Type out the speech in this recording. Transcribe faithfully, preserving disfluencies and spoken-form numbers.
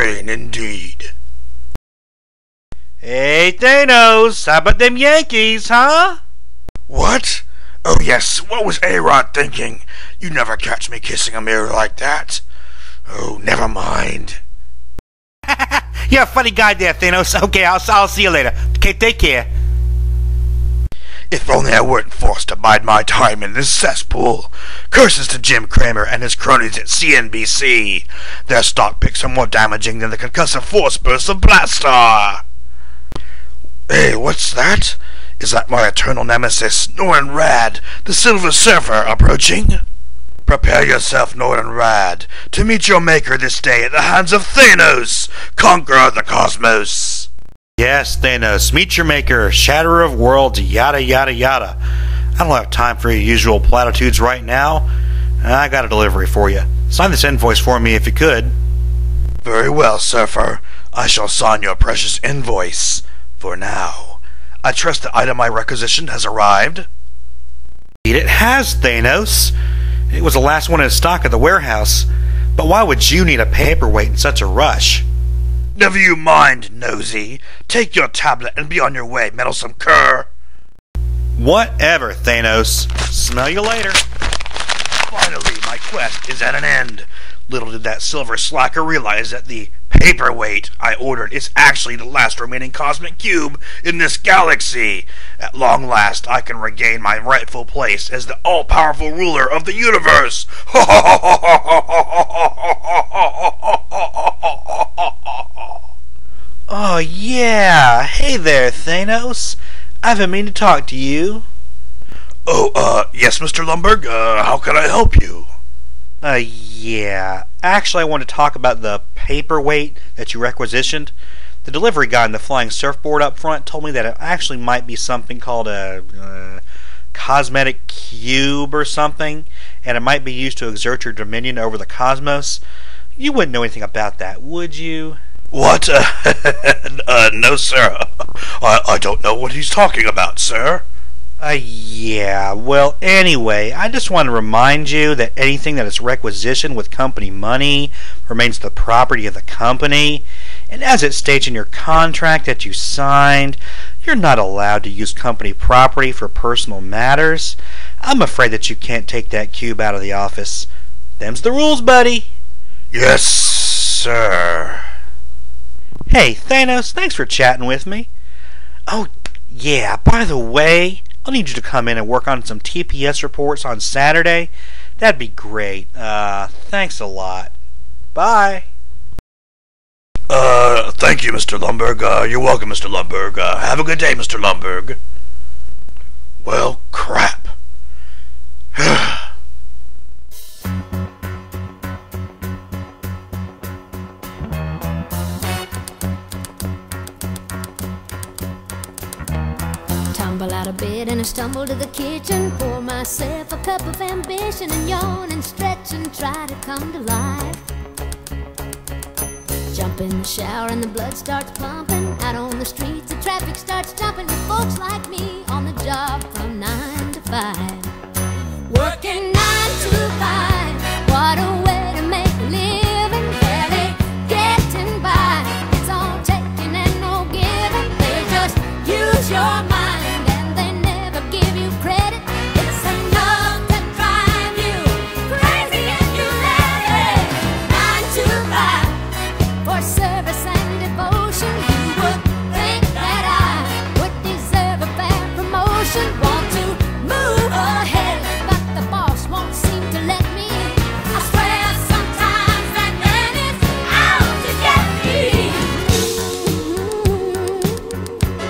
train indeed. Hey Thanos, how about them Yankees, huh? What? Oh yes, what was A-Rod thinking? You never catch me kissing a mirror like that. Oh, never mind. You're a funny guy there, Thanos. Okay, I'll, I'll see you later. Okay, take care. If only I weren't forced to bide my time in this cesspool. Curses to Jim Cramer and his cronies at C N B C. Their stock picks are more damaging than the concussive force bursts of Blastar. Hey, what's that? Is that my eternal nemesis, Norton Rad, the Silver Surfer, approaching? Prepare yourself, Norton Rad, to meet your maker this day at the hands of Thanos, conqueror of the cosmos. Yes, Thanos, meet your maker, shatterer of worlds, yada yada yada. I don't have time for your usual platitudes right now. I got a delivery for you. Sign this invoice for me if you could. Very well, Surfer. I shall sign your precious invoice. For now. I trust the item I requisitioned has arrived. Indeed it has, Thanos. It was the last one in stock at the warehouse. But why would you need a paperweight in such a rush? Never you mind, nosy. Take your tablet and be on your way, meddlesome cur. Whatever, Thanos. Smell you later. Finally, my quest is at an end. Little did that silver slacker realize that the paperweight I ordered is actually the last remaining cosmic cube in this galaxy. At long last, I can regain my rightful place as the all-powerful ruler of the universe. Oh, yeah. Hey there, Thanos. I've been meaning to talk to you. Oh, uh, yes, Mister Lumberg. Uh, how can I help you? Uh, yeah. Actually, I want to talk about the paperweight that you requisitioned. The delivery guy on the flying surfboard up front told me that it actually might be something called a uh, cosmetic cube or something, and it might be used to exert your dominion over the cosmos. You wouldn't know anything about that, would you? What? Uh, uh, no, sir. I, I don't know what he's talking about, sir. Uh, yeah, well, anyway, I just want to remind you that anything that is requisitioned with company money remains the property of the company, and as it states in your contract that you signed, you're not allowed to use company property for personal matters. I'm afraid that you can't take that cube out of the office. Them's the rules, buddy. Yes, sir. Hey, Thanos, thanks for chatting with me. Oh, yeah, by the way, I'll need you to come in and work on some T P S reports on Saturday. That'd be great. Uh, thanks a lot. Bye. Uh, thank you, Mister Lumberg. Uh, you're welcome, Mister Lumberg. Uh, have a good day, Mister Lumberg. Well, crap. Tumble out of bed and I stumble to the kitchen, pour myself a cup of ambition and yawn and stretch and try to come to life. Jump in the shower and the blood starts pumping. Out on the streets the traffic starts jumping with folks like me on the job from nine to five.